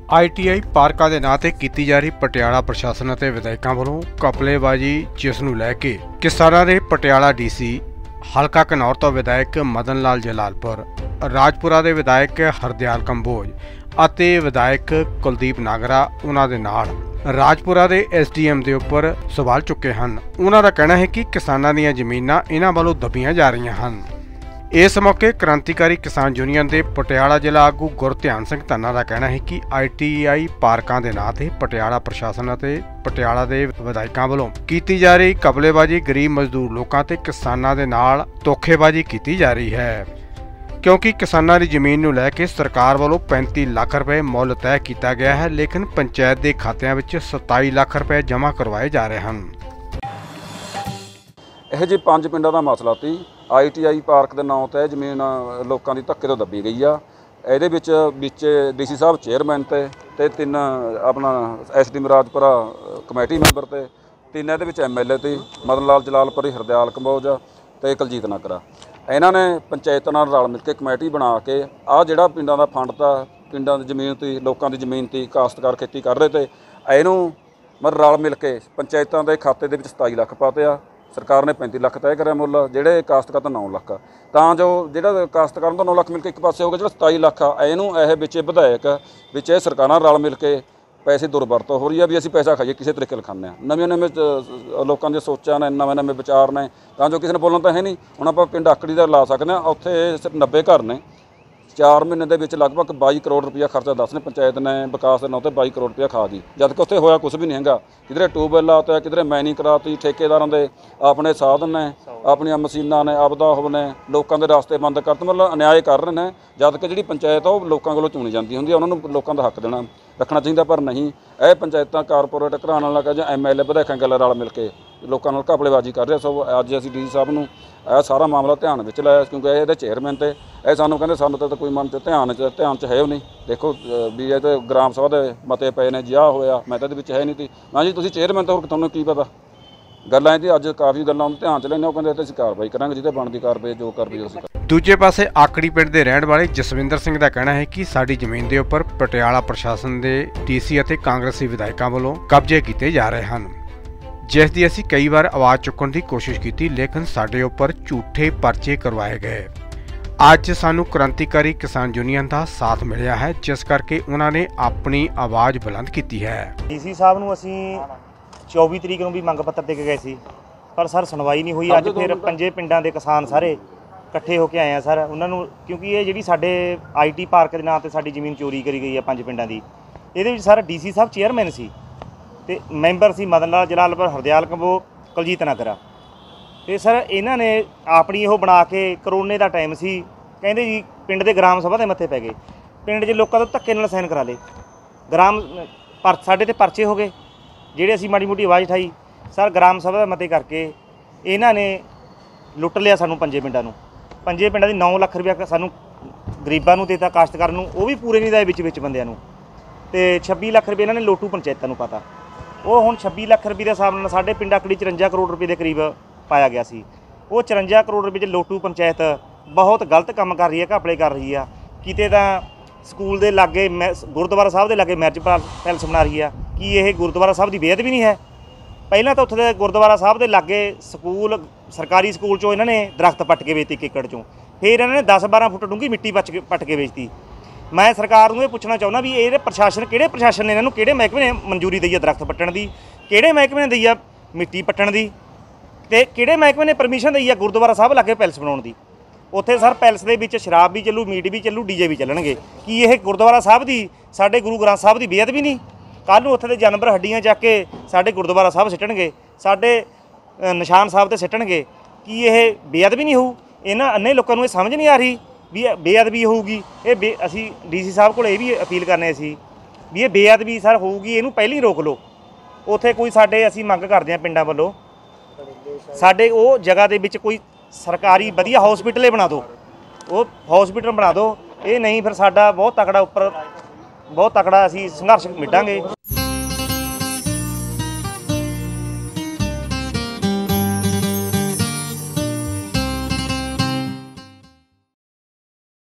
ITI ਪਾਰਕਾਂ ਦੇ ਨਾਂ ਤੇ ਕੀਤੀ ਜਾ ਰਹੀ ਪਟਿਆਲਾ ਪ੍ਰਸ਼ਾਸਨ ਅਤੇ ਵਿਧਾਇਕਾਂ ਵੱਲੋਂ ਘਪਲੇਬਾਜ਼ੀ, ਜਿਸ ਨੂੰ ਲੈ ਕੇ ਕਿਸਾਨਾਂ ਦੇ ਪਟਿਆਲਾ DC ਹਲਕਾ ਘਨੌਰ ਤੋਂ ਵਿਧਾਇਕ ਮਦਨ ਲਾਲ ਜਲਾਲਪੁਰ, ਰਾਜਪੁਰਾ ਦੇ ਵਿਧਾਇਕ ਹਰਦਿਆਲ ਕੰਬੋਜ ਅਤੇ ਵਿਧਾਇਕ ਕੁਲਦੀਪ ਨਾਗਰਾ ਉਹਨਾਂ ਦੇ ਨਾਲ ਰਾਜਪੁਰਾ ਦੇ SDM ਦੇ ਉੱਪਰ ਸਵਾਲ ਚੁੱਕੇ ਹਨ। ਉਹਨਾਂ ਦਾ ਕਹਿਣਾ ਹੈ ਕਿ ਕਿਸਾਨਾਂ ਦੀਆਂ ਜ਼ਮੀਨਾਂ ਇਹਨਾਂ ਵੱਲੋਂ ਦੱਬੀਆਂ ਜਾ ਰਹੀਆਂ ਹਨ। इस मौके क्रांतिकारी किसान यूनियन के पटियाला जिला आगू गुरध्यान सिंह धन्ना का कहना है कि ITI पार्कों के नाँ से पटियाला प्रशासन और पटियाला के विधायकों वालों की जा रही घपलेबाजी गरीब मजदूर लोगों ते किसानों के नाल धोखेबाजी की जा रही है, क्योंकि किसानों की जमीन नूं लैके सरकार वालों 35 लाख रुपए मुल तय किया गया है, लेकिन पंचायत के खात्यां विच 27 लाख रुपए जमा करवाए जा रहे हैं। ਇਹ ਜੀ 5 ਪਿੰਡਾਂ ਦਾ ਮਸਲਾ ਸੀ। ITI ਪਾਰਕ ਦੇ ਨਾਂ ਤੇ ਜ਼ਮੀਨ ਲੋਕਾਂ ਦੀ ਧੱਕੇ ਤੋਂ ਦੱਬੀ ਗਈ ਆ। ਇਹਦੇ ਵਿੱਚ DC ਸਾਹਿਬ ਚੇਅਰਮੈਨ ਤੇ 3 ਆਪਣਾ SDM ਰਾਜਪੁਰਾ ਕਮੇਟੀ ਮੈਂਬਰ ਤੇ 3 ਇਹਦੇ ਵਿੱਚ MLA ਤੇ ਮਦਨ ਲਾਲ ਜਲਾਲਪੁਰੀ, ਹਰਦਿਆਲ ਕੰਬੋਜ ਤੇ ਕੁਲਜੀਤ ਨਾਗਰਾ। ਇਹਨਾਂ ਨੇ ਪੰਚਾਇਤਾਂ ਨਾਲ ਰਲ ਮਿਲ ਕੇ ਕਮੇਟੀ ਬਣਾ ਕੇ ਆਹ ਜਿਹੜਾ ਪਿੰਡਾਂ ਦਾ ਫੰਡ ਤਾਂ ਪਿੰਡਾਂ ਦੀ ਜ਼ਮੀਨ ਤੇ ਲੋਕਾਂ ਦੀ ਜ਼ਮੀਨ ਤੇ ਕਾਸ਼ਤਕਾਰ ਖੇਤੀ ਕਰ ਰਹੇ ਤੇ ਇਹਨੂੰ ਰਲ ਮਿਲ ਕੇ ਪੰਚਾਇਤਾਂ ਦੇ ਖਾਤੇ ਦੇ ਵਿੱਚ 27 ਲੱਖ ਪਾਤੇ ਆ। सरकार ने 35 लाख तय कराया मुल, जोड़े काश्तकार तो 9 लाख तो जो जोड़ा काश्तकार तो 9 लाख मिल के एक पासे हो गया, जो 27 लाख आ यह बिच विधायक बिच सरकार रल मिल के पैसे दुरवरतों हो रही है भी असीं पैसा खाइए किसी तरीके खाने। नवे नवे लोगों की सोचा ने, नवे नवे विचार ने, तो जो किसी ने बोलना तो है नहीं। हुण आपां पिंड आकड़ी का ला सकते हैं, उत्थे सिर्फ 90 घर ने, 4 महीने के विच लगभग 22 करोड़ रुपया खर्चा दस ने पंचायत ने विकास के नाँ से 22 करोड़ रुपया खा गई, जबकि उत्थे होया कुछ भी नहीं हैगा। किधरे ट्यूबवैल आते, किधरे मैनिंग कराती, ठेकेदारों के अपने साधन ने, अपन मशीनां ने, आपदा हो ने, लोगों के रास्ते बंद करते, मतलब अन्याय कर रहे हैं। जबकि जी पंचायत वो लोगों को चुनी जाती होंगी, उन्होंने लोगों का हक देना रखना चाहिए, पर नहीं। यह पंचायत कारपोरेट घराना लगा जो MLA विधायकों गल रल मिल के लोगों नाल घपलेबाजी कर रहे। सो अज असीं DC साहब नूं यह सारा मामला ध्यान में लाया, क्योंकि ये चेयरमैन ते यह सानूं कहंदे सानूं तो कोई मन ध्यान च है नहीं। देखो भी ये तो ग्राम सभा के मते पे ने, जिहा होया मैं तो है नहीं थी। मैं जी तुसीं चेयरमैन तो होर तुहानूं की पता गल्लां जी। अज काफ़ी गल्लां ध्यान च लैने, कहंदे असीं कार्रवाई करांगे, जिहते बनदी कार्रवाई जो कार्रवाई उसी। दूजे पासे आकड़ी पिंड के रहने वाले जसविंदर सिंह का कहना है कि साडी जमीन के उपर पटियाला प्रशासन के DC और कांग्रेसी विधायकों वालों कब्जे किए जा रहे हैं, जिस दी असीं कई बार आवाज़ चुकन की कोशिश की, लेकिन साडे उपर झूठे परचे करवाए गए। अज सानू क्रांतिकारी किसान यूनियन का साथ मिलिया है, जिस करके उन्होंने अपनी आवाज़ बुलंद की है। DC साहब नूं असीं 24 तरीक नूं भी मंग पत्र दे के गए सी, पर सर सुनवाई नहीं हुई। अज फिर 5 पिंडां दे किसान सारे इकट्ठे होकर आए हैं सर उन्होंने, क्योंकि ये जी साडे IT पार्क के नाम से साडी जमीन चोरी करी गई है 5 पिंडां दी। ये सर DC साहब चेयरमैन सी ते मैंबर सी मदन लाल जलालपुर, हरदयाल कंबोज, कुलजीत नागरा। तो सर इन्हां ने अपनी वो बना के करोने का टाइम सी, कहते जी पिंड के ग्राम सभा के मत्थे पै गए, पिंड के लोगों तो धक्के नाल साइन करा ले, ग्राम साडे ते परचे हो गए, जेडे असीं माड़ी मोटी आवाज़ उठाई सर ग्राम सभा के मते करके इन्हां ने लुट लिया सानूं 5 पिंडां नूं। 5 पिंडां दी 9 लाख रुपया सानूं गरीबां नूं देता, काश्तकार नूं वो भी पूरे नहीं दिए विच बंदियां नूं, ते 26 लाख रुपये इन्हां ने लोटू पंचायतां नूं पता। वो हुण 26 लाख रुपये के हिसाब नाल साडे पिंड आकड़ी 54 करोड़ रुपये के करीब पाया गया सी। वो 54 करोड़ रुपये च लोटू पंचायत बहुत गलत काम कर रही है, घपले कर रही है। किते तां स्कूल के लागे गुरुद्वारा साहब के लागे मैरिज पैलेस बना रही है, कि यह गुरुद्वारा साहब की बेअदबी नहीं है। पहलां तो उत्थे गुरुद्वारा साहब के लागे स्कूल सरकारी स्कूल चों इन्होंने दरख्त पट के बेचती एकड़ चों, फिर इन्होंने 10-12 फुट डूंगी मिट्टी पट के बेचती। मैं सरकार नूं ये पुछना चाहुंदा भी ये प्रशासन किहड़े प्रशासन ने इन्होंने किहड़े महकमे ने मंजूरी दी है दरख्त पट्टण की, किहड़े महकमे ने दी है मिट्टी पट्टण की, ते किहड़े महकमे ने परमिशन दी है गुरुद्वारा साहब लागे पैलेस बनाउण दी। उत्थे सर पैलेस दे विच शराब भी चलू, मीट भी चलू, DJ भी चलणगे, कि यह गुरुद्वारा साहब की साडे गुरु ग्रंथ साहब की बेअदबी नहीं। कल नूं उत्थे दे जानवर हड्डियां चक के साडे गुरुद्वारा साहब सिੱਟਣਗੇ, साडे निशान साहब ते सिੱਟਣਗੇ, कि यह बेअदबी नहीं होऊ। इन्हां अन्ने लोकां नूं समझ नहीं आ रही भी बेअदबी होगी। ये असी DC साहब को भी अपील करने सी भी ये बेअदबी सर होगी, इनू पहले ही रोक लो। उत्थे कोई साडे असी मंग करते हैं पिंडां वल्लों साडे वो जगह दे विच कोई सरकारी वधिया हॉस्पिटल बना दो, वो हॉस्पिटल बना दो। ये नहीं फिर साडा बहुत तकड़ा असी संघर्ष मिटांगे।